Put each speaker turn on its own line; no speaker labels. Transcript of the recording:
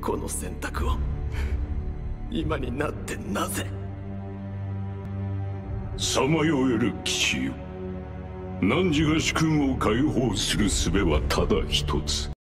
この選択を今になってなぜ。
さまよえる騎士よ、汝が主君を解放する術はただ一つ。